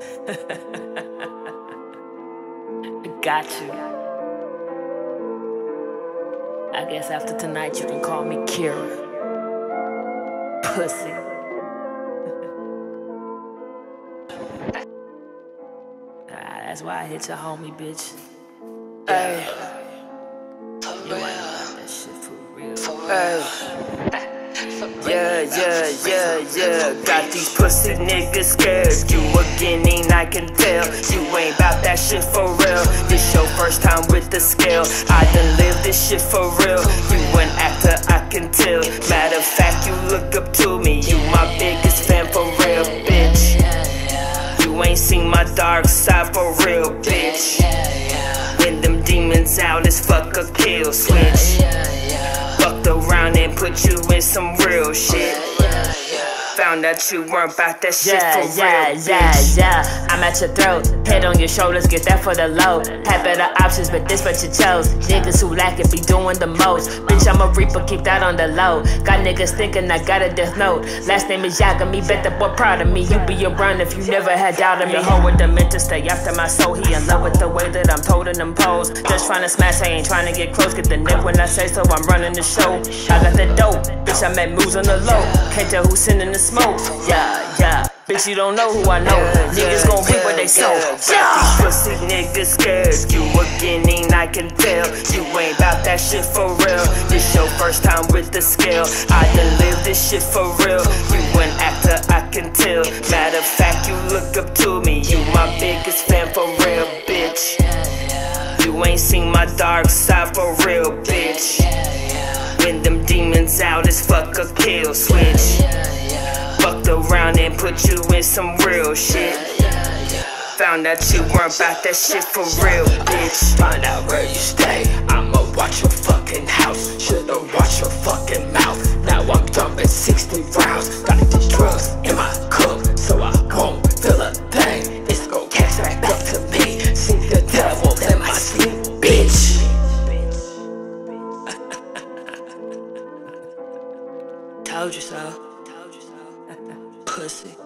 I got you. I guess after tonight you can call me Kira. Pussy. That's why I hit your homie, bitch. Hey, You ain't about that shit for real. hey. Yeah. Got these pussy niggas scared. You a guinea, I can tell. You ain't bout that shit for real. This your first time with the scale. I done lived this shit for real. You an actor, I can tell. Matter of fact, you look up to me. You my biggest fan for real, bitch. You ain't seen my dark side for real, bitch. When them demons out, it's fuck a kill switch. Fucked around and put you in some real shit. Found out you weren't about that shit for real, bitch. I'm at your throat, head on your shoulders, get that for the load. Had better options, but this what you chose. Niggas who lack it be doing the most. Bitch, I'm a reaper, keep that on the low. Got niggas thinking I got a death note. Last name is Yaga, me bet the boy proud of me. You be around if you never had doubt of me. The hoe with the mentor stay after my soul. He in love with the way that I'm told in them pose. Just trying to smash, I ain't trying to get close. Get the neck when I say so, I'm running the show. I got the dope, bitch, I met moves on the low. Can't tell who's sending the smoke. Yeah. Bitch, you don't know who I know. Niggas gon' reap what they sow. These pussy niggas scared. You a guinea, I can tell. You ain't bout that shit for real. This your first time with the scale. I done lived this shit for real. You an actor, I can tell. Matter of fact, you look up to me. You my biggest fan for real, bitch. You ain't seen my dark side for real, bitch. When them demons out, it's fuck a kill switch. Fucked around and put you in some real shit. Found out you weren't about that shit for real, bitch. Find out where you stay, I'ma watch your fucking house. Should've watched your fucking mouth. Now I'm dumping 60 rounds. Got these drugs in my cup, so I won't feel a thing. It's gon' catch back up to me. See the devil in my sleep, bitch. Told you so. Pussy.